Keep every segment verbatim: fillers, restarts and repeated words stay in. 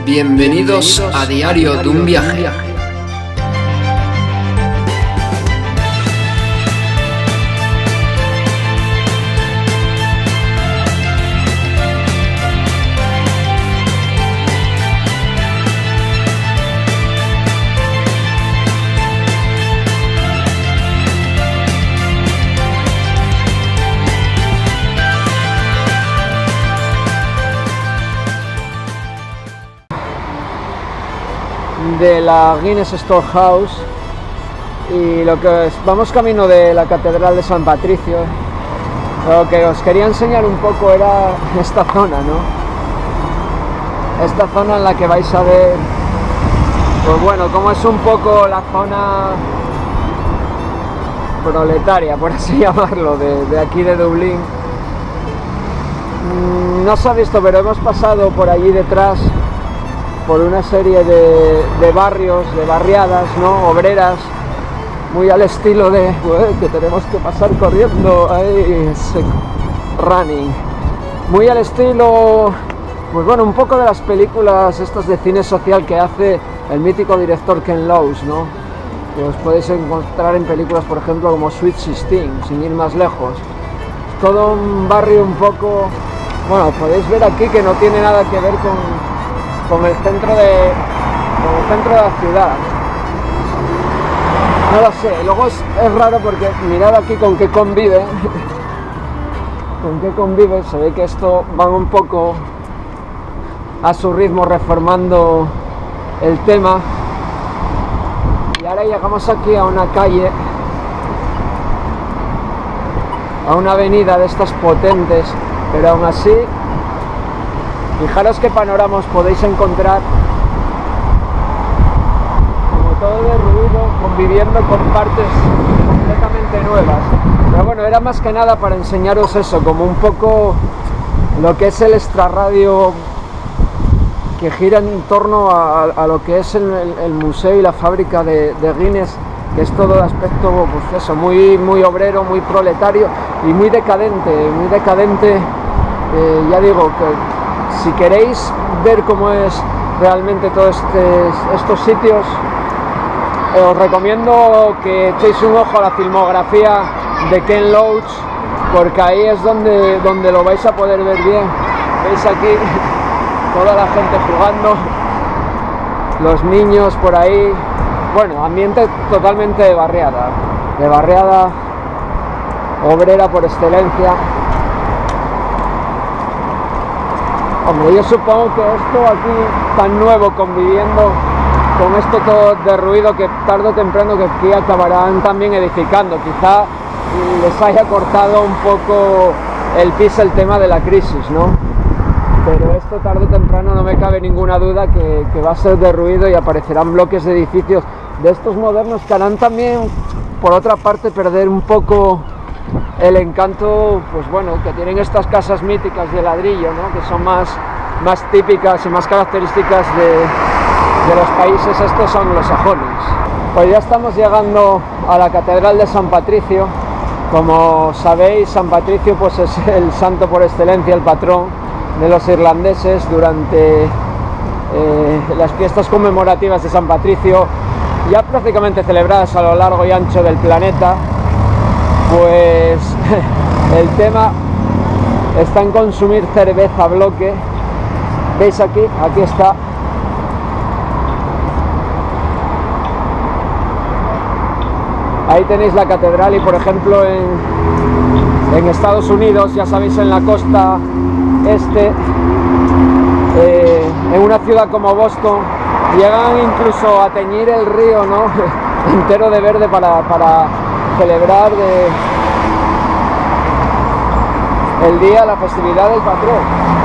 Bienvenidos a Diario de un Viaje. De la Guinness Storehouse, y lo que es, vamos camino de la Catedral de San Patricio. Lo que os quería enseñar un poco era esta zona, ¿no? Esta zona en la que vais a ver, pues bueno, como es un poco la zona proletaria, por así llamarlo, de, de aquí de Dublín. No se ha visto, pero hemos pasado por allí detrás por una serie de, de barrios, de barriadas, ¿no? Obreras, muy al estilo de ué, que tenemos que pasar corriendo, ahí, running, muy al estilo, pues bueno, un poco de las películas estas de cine social que hace el mítico director Ken Loach, ¿no? Que os podéis encontrar en películas, por ejemplo, como Sweet Sixteen, sin ir más lejos. Es todo un barrio un poco, bueno, podéis ver aquí que no tiene nada que ver con con el centro de con el centro de la ciudad. No lo sé, luego es, es raro porque mirad aquí con qué convive con qué convive, se ve que esto van un poco a su ritmo reformando el tema. Y ahora llegamos aquí a una calle, a una avenida de estas potentes, pero aún así fijaros qué panoramas podéis encontrar, como todo de ruido, conviviendo con partes completamente nuevas. Pero bueno, era más que nada para enseñaros eso, como un poco lo que es el extrarradio que gira en torno a, a lo que es el, el, el museo y la fábrica de, de Guinness, que es todo de aspecto, pues eso, muy, muy obrero, muy proletario y muy decadente, muy decadente, eh, ya digo que si queréis ver cómo es realmente todos este, estos sitios, eh, os recomiendo que echéis un ojo a la filmografía de Ken Loach, porque ahí es donde, donde lo vais a poder ver bien. Veis aquí toda la gente jugando, los niños por ahí, bueno, ambiente totalmente de barriada, de barriada obrera por excelencia. Hombre, yo supongo que esto aquí tan nuevo, conviviendo con esto todo de ruido, que tarde o temprano que aquí acabarán también edificando. Quizá les haya cortado un poco el piso el tema de la crisis, ¿no? Pero esto tarde o temprano no me cabe ninguna duda que, que va a ser de ruido y aparecerán bloques de edificios de estos modernos que harán también, por otra parte, perder un poco el encanto, pues bueno, que tienen estas casas míticas de ladrillo, ¿no? Que son más, más típicas y más características de, de los países estos anglosajones. Pues ya estamos llegando a la Catedral de San Patricio. Como sabéis, San Patricio pues es el santo por excelencia, el patrón de los irlandeses. Durante eh, las fiestas conmemorativas de San Patricio, ya prácticamente celebradas a lo largo y ancho del planeta, pues el tema está en consumir cerveza a bloque. ¿Veis aquí? Aquí está. Ahí tenéis la catedral y, por ejemplo, en, en Estados Unidos, ya sabéis, en la costa este, eh, en una ciudad como Boston, llegan incluso a teñir el río, ¿no? entero de verde para... para celebrar de el día, la festividad del patrón.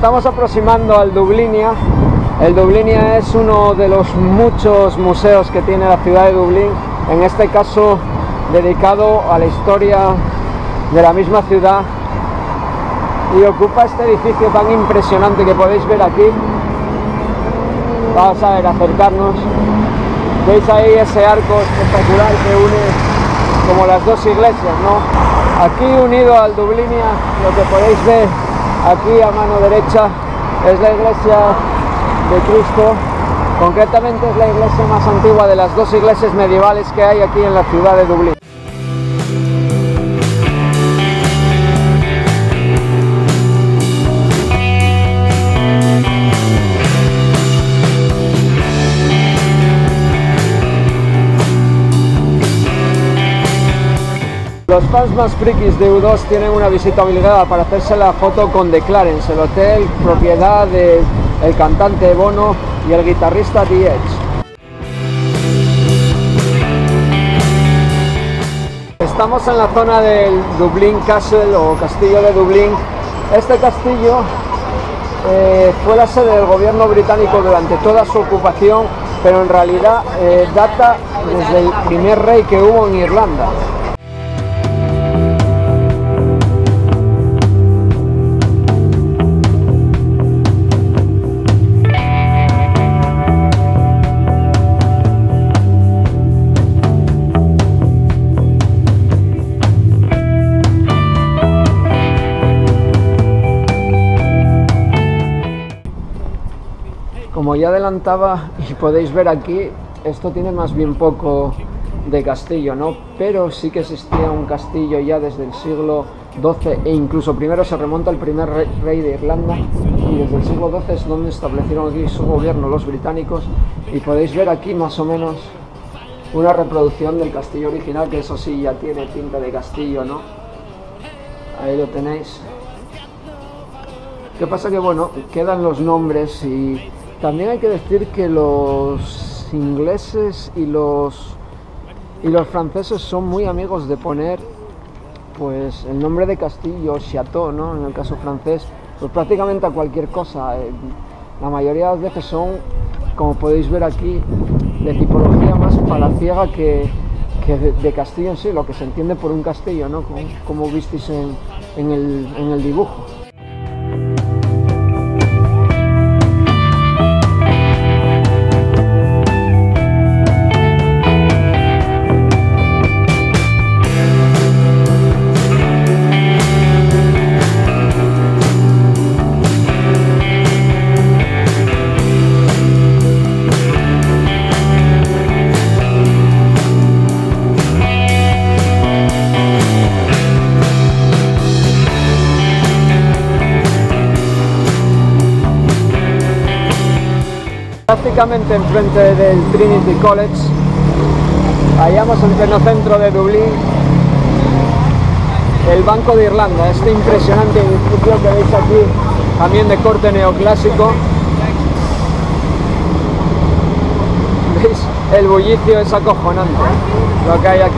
estamos aproximando al Dublinia. El Dublinia es uno de los muchos museos que tiene la ciudad de Dublín, en este caso dedicado a la historia de la misma ciudad, y ocupa este edificio tan impresionante que podéis ver aquí. Vamos a ver, acercarnos. Veis ahí ese arco espectacular que une como las dos iglesias, ¿no? Aquí unido al Dublinia, lo que podéis ver aquí a mano derecha es la iglesia de Cristo. Concretamente es la iglesia más antigua de las dos iglesias medievales que hay aquí en la ciudad de Dublín. Los fans más frikis de U dos tienen una visita obligada para hacerse la foto con The Clarence, el hotel propiedad del cantante Bono y el guitarrista The Edge. Estamos en la zona del Dublin Castle o Castillo de Dublín. Este castillo eh, fue la sede del gobierno británico durante toda su ocupación, pero en realidad eh, data desde el primer rey que hubo en Irlanda. Como ya adelantaba y podéis ver aquí, esto tiene más bien poco de castillo, ¿no? Pero sí que existía un castillo ya desde el siglo doce, e incluso primero se remonta al primer rey, rey de Irlanda, y desde el siglo doce es donde establecieron aquí su gobierno los británicos, y podéis ver aquí más o menos una reproducción del castillo original, que eso sí ya tiene pinta de castillo, ¿no? Ahí lo tenéis. ¿Qué pasa? Que bueno, quedan los nombres, y también hay que decir que los ingleses y los y los franceses son muy amigos de poner pues el nombre de castillo, chateau, ¿no? En el caso francés, pues prácticamente a cualquier cosa. La mayoría de las veces son, como podéis ver aquí, de tipología más palaciega que, que de, de castillo en sí, lo que se entiende por un castillo, ¿no? Como, como visteis en, en, el, en el dibujo. Prácticamente enfrente del Trinity College, hallamos en pleno centro de Dublín el Banco de Irlanda, este impresionante edificio que veis aquí, también de corte neoclásico. ¿Veis? El bullicio es acojonante, lo que hay aquí.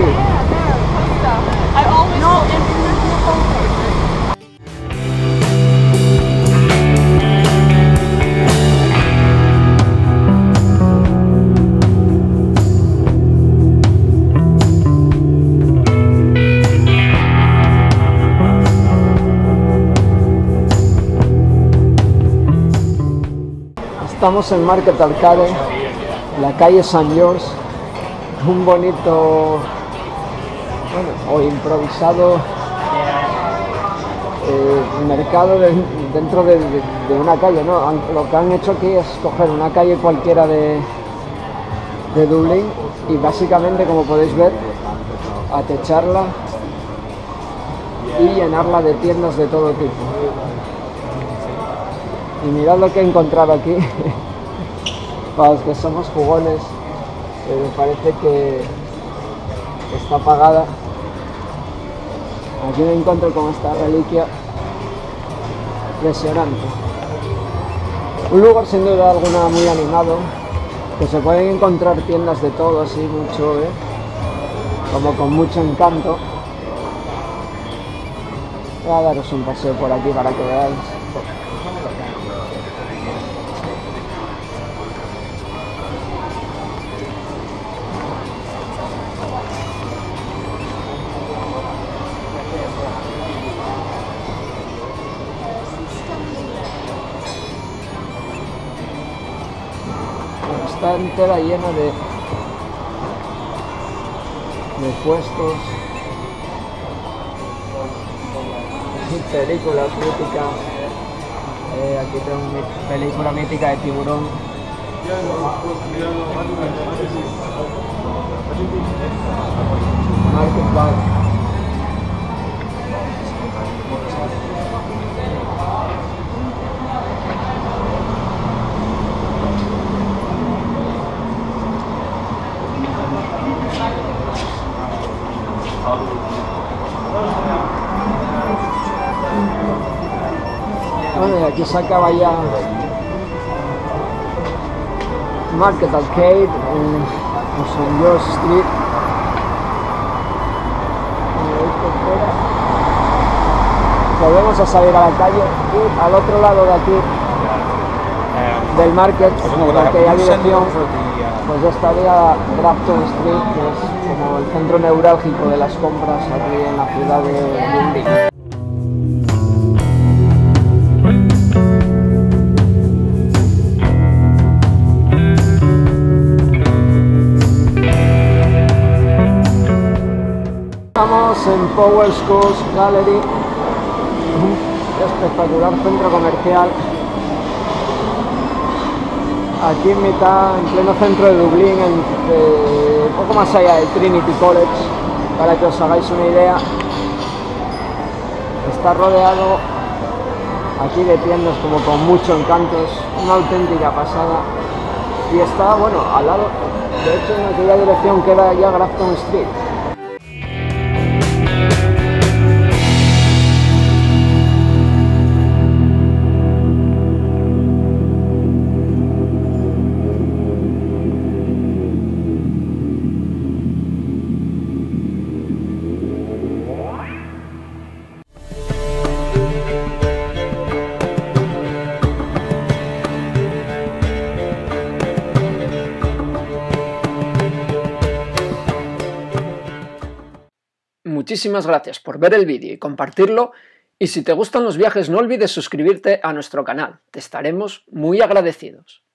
Estamos en Market Arcade, la calle Saint George, un bonito, bueno, o improvisado eh, mercado de, dentro de, de, de una calle, ¿no? Lo que han hecho aquí es coger una calle cualquiera de, de Dublín y básicamente, como podéis ver, atecharla y llenarla de tiendas de todo tipo. Y mirad lo que he encontrado aquí. Para los que somos jugones, eh, me parece que está apagada. Aquí me encuentro con esta reliquia impresionante. Un lugar sin duda alguna muy animado, que se pueden encontrar tiendas de todo, así mucho, ¿eh? Como con mucho encanto. Voy a daros un paseo por aquí para que veáis. está entera llena de, de puestos y películas míticas. Eh, aquí tengo mi película mítica de Tiburón. Market Bar. Bueno, y aquí se acaba ya Market Arcade en Saint George Street. Volvemos a salir a la calle y al otro lado de aquí del market, en aquella dirección, pues ya estaría Grafton Street, que es como el centro neurálgico de las compras aquí en la ciudad de Dundee. Estamos en Power Schools Gallery, un espectacular centro comercial, aquí en mitad, en pleno centro de Dublín, en, eh, un poco más allá del Trinity College, para que os hagáis una idea. Está rodeado aquí de tiendas como con mucho encanto, es una auténtica pasada, y está, bueno, al lado, de hecho en aquella dirección queda ya Grafton Street. Muchísimas gracias por ver el vídeo y compartirlo, y si te gustan los viajes no olvides suscribirte a nuestro canal, te estaremos muy agradecidos.